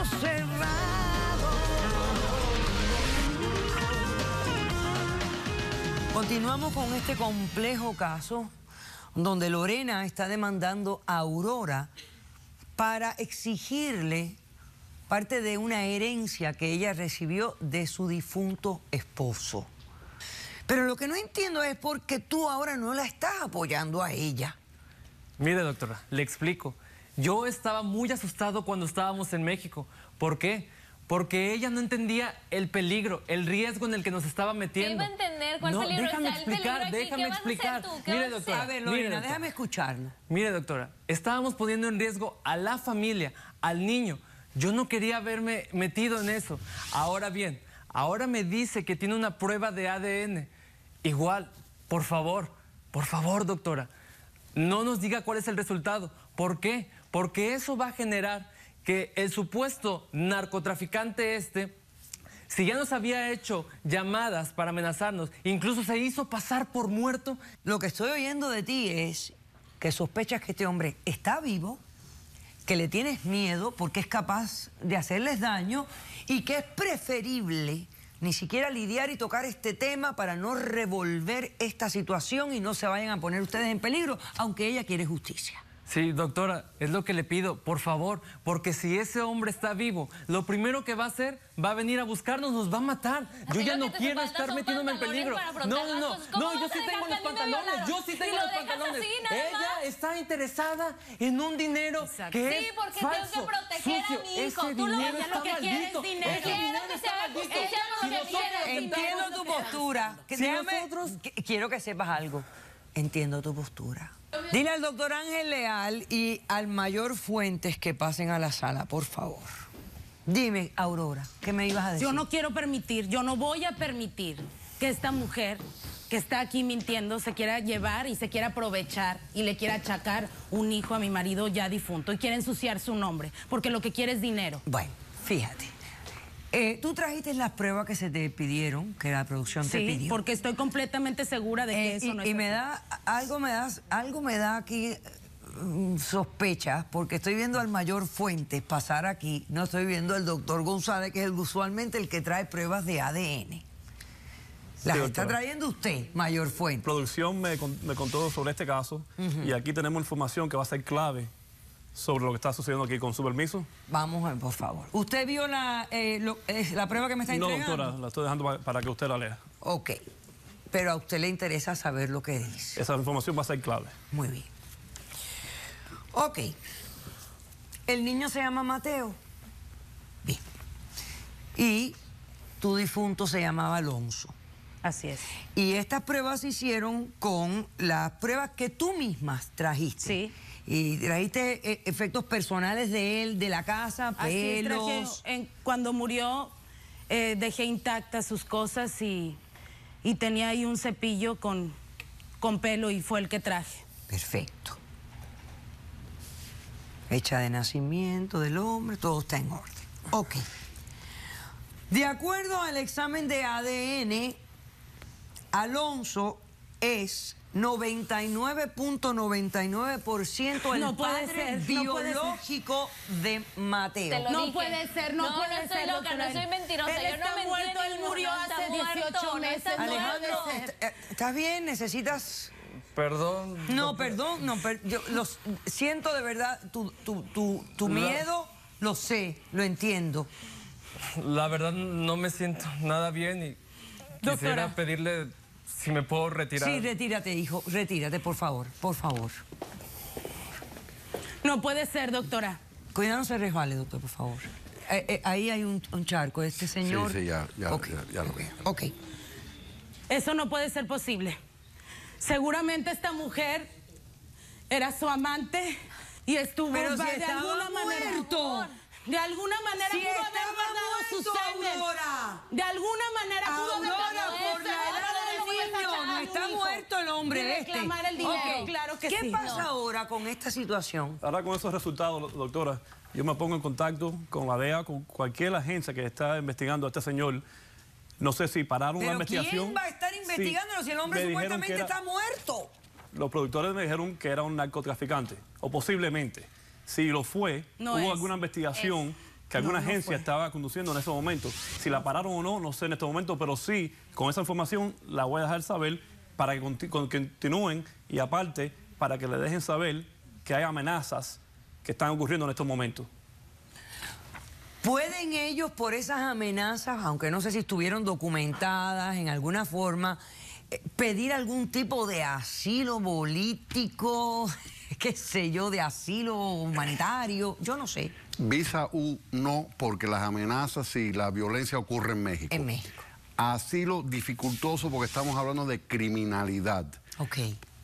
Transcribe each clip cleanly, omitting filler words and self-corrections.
caso cerrado. Continuamos con este complejo caso donde Lorena está demandando a Aurora para exigirle parte de una herencia que ella recibió de su difunto esposo. Pero lo que no entiendo es por qué tú ahora no la estás apoyando a ella. Mire, doctora, le explico. Yo estaba muy asustado cuando estábamos en México. ¿Por qué? Porque ella no entendía el peligro, el riesgo en el que nos estaba metiendo. ¿Qué iba a entender? ¿Cuál peligro? Déjame Está el peligro explicar, aquí. déjame ¿Qué vas a hacer explicar. tú? ¿Qué Mire, vas a hacer? doctora. A ver, Lorena, déjame escucharlo. Mire, doctora, estábamos poniendo en riesgo a la familia, al niño. Yo no quería haberme metido en eso. Ahora bien, ahora me dice que tiene una prueba de ADN. Igual, por favor, doctora, no nos diga cuál es el resultado. ¿Por qué? Porque eso va a generar que el supuesto narcotraficante si ya nos había hecho llamadas para amenazarnos, incluso se hizo pasar por muerto. Lo que estoy oyendo de ti es que sospechas que este hombre está vivo, que le tienes miedo porque es capaz de hacerles daño y que es preferible ni siquiera lidiar y tocar este tema para no revolver esta situación y no se vayan a poner ustedes en peligro, aunque ella quiere justicia. Sí, doctora, es lo que le pido, por favor, porque si ese hombre está vivo, lo primero que va a hacer, va a venir a buscarnos, nos va a matar. Yo ya no quiero estar metiéndome en peligro. No, yo sí tengo los pantalones, Ella está interesada en un dinero que es falso, tengo que proteger a mi hijo. Ese Tú dinero lo está que quieres es maldito. dinero. Ese dinero está maldito. Entiendo tu postura. Quiero que sepas algo. Entiendo tu postura. Dile al doctor Ángel Leal y al mayor Fuentes que pasen a la sala, por favor. Dime, Aurora, ¿qué me ibas a decir? Yo no quiero permitir, yo no voy a permitir que esta mujer que está aquí mintiendo se quiera llevar y se quiera aprovechar y le quiera achacar un hijo a mi marido ya difunto y quiere ensuciar su nombre, porque lo que quiere es dinero. Bueno, fíjate. Tú trajiste las pruebas que se te pidieron, que la producción te pidió. Sí, porque estoy completamente segura de que eso no es y así. algo me da aquí sospecha, porque estoy viendo al mayor Fuentes pasar aquí, no estoy viendo al doctor González, que es usualmente el que trae pruebas de ADN. Las está trayendo usted, mayor Fuentes. Producción me contó sobre este caso y aquí tenemos información que va a ser clave sobre lo que está sucediendo aquí. Con su permiso. Vamos a ver, por favor. ¿Usted vio la prueba que me está entregando? No, doctora, la estoy dejando para que usted la lea. Ok, pero a usted le interesa saber lo que dice. Esa información va a ser clave. Muy bien. Ok. ¿El niño se llama Mateo? Bien. Y tu difunto se llamaba Alonso. Así es. Y estas pruebas se hicieron con las pruebas que tú misma trajiste. Sí. Y trajiste efectos personales de él, de la casa, pelos. Cuando murió, dejé intactas sus cosas y tenía ahí un cepillo con pelo y fue el que traje. Perfecto. Fecha de nacimiento del hombre, todo está en orden. Ok. De acuerdo al examen de ADN, Alonso es 99.99% el padre biológico de Mateo. No puede ser, no puede ser. No soy loca, no soy mentirosa. Él está muerto, él murió hace 18 meses. Alejandro, ¿estás bien? ¿Necesitas...? Perdón. No, perdón, no, yo siento de verdad tu miedo, lo sé, lo entiendo. La verdad no me siento nada bien y quisiera pedirle si me puedo retirar. Sí, retírate, hijo, retírate, por favor, por favor. No puede ser, doctora. Cuidado, no se resbale, doctor, por favor. Ahí hay un charco, este señor... Sí, ya lo vi. Ok. Eso no puede ser posible. Seguramente esta mujer era su amante y estuvo pero si de alguna manera muerto. De alguna manera si pudo haber guardado su semen. Aurora. De alguna manera pudo haber guardado por la edad del niño, no está muerto el hombre este. Reclamar el dinero, Okay. claro que ¿Qué sí. pasa ahora con esta situación? Ahora con esos resultados, doctora, yo me pongo en contacto con la DEA, con cualquier agencia que está investigando a este señor. No sé si pararon una investigación. ¿Quién va a estar investigándolo si el hombre supuestamente está muerto? Los productores me dijeron que era un narcotraficante, o posiblemente. Si lo fue, hubo alguna investigación que alguna agencia estaba conduciendo en ese momento. Si la pararon o no, no sé en este momento, pero sí, con esa información la voy a dejar saber para que continúen y aparte para que le dejen saber que hay amenazas que están ocurriendo en estos momentos. ¿Pueden ellos por esas amenazas, aunque no sé si estuvieron documentadas en alguna forma, pedir algún tipo de asilo político, qué sé yo, de asilo humanitario? Yo no sé. Visa U no, porque las amenazas y la violencia ocurren en México. En México. Asilo dificultoso porque estamos hablando de criminalidad. Ok.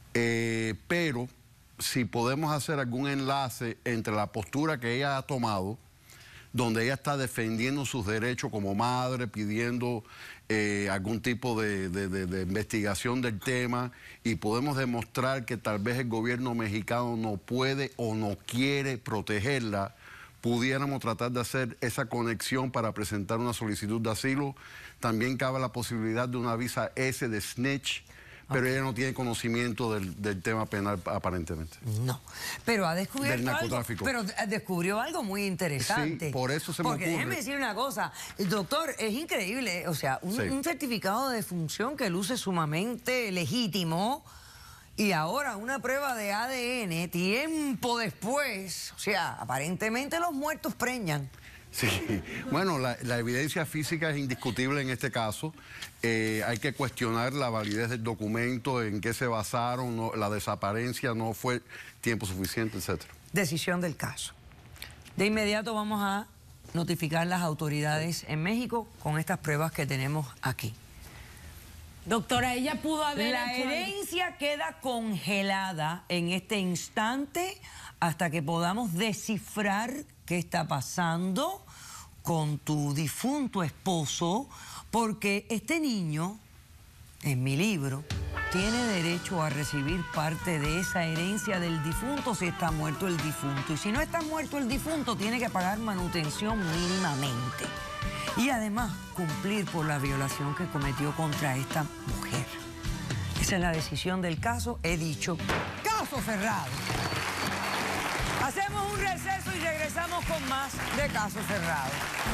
Pero si podemos hacer algún enlace entre la postura que ella ha tomado, donde ella está defendiendo sus derechos como madre, pidiendo algún tipo de investigación del tema, y podemos demostrar que tal vez el gobierno mexicano no puede o no quiere protegerla, pudiéramos tratar de hacer esa conexión para presentar una solicitud de asilo. También cabe la posibilidad de una visa S de snitch, pero ella no tiene conocimiento del tema penal aparentemente. No, pero ha descubierto del narcotráfico. Pero descubrió algo muy interesante. Sí, por eso se me ocurre. Porque déjeme decir una cosa, el doctor, es increíble, o sea, un certificado de defunción que luce sumamente legítimo y ahora una prueba de ADN tiempo después, o sea, aparentemente los muertos preñan. Sí, bueno, la evidencia física es indiscutible en este caso. Hay que cuestionar la validez del documento, en qué se basaron, la desaparencia no fue tiempo suficiente, etc. Decisión del caso. De inmediato vamos a notificar las autoridades en México con estas pruebas que tenemos aquí. Doctora, ella pudo haber La hecho... herencia queda congelada en este instante hasta que podamos descifrar qué está pasando con tu difunto esposo, porque este niño, en mi libro, tiene derecho a recibir parte de esa herencia del difunto si está muerto el difunto. Y si no está muerto el difunto, tiene que pagar manutención mínimamente. Y además cumplir por la violación que cometió contra esta mujer. Esa es la decisión del caso. He dicho, caso cerrado. Hacemos un receso y regresamos con más de Caso Cerrado.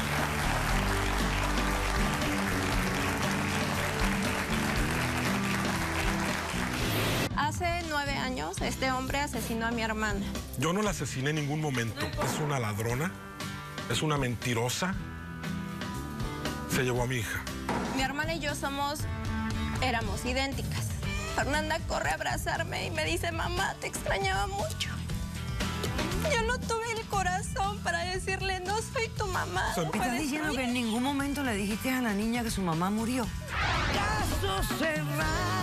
Hace 9 años, este hombre asesinó a mi hermana. Yo no la asesiné en ningún momento. Es una ladrona, es una mentirosa. Se llevó a mi hija. Mi hermana y yo éramos idénticas. Fernanda corre a abrazarme y me dice, mamá, te extrañaba mucho. Yo no tuve el corazón para decirle, no soy tu mamá. ¿Estás diciendo que en ningún momento le dijiste a la niña que su mamá murió? ¡Caso cerrado!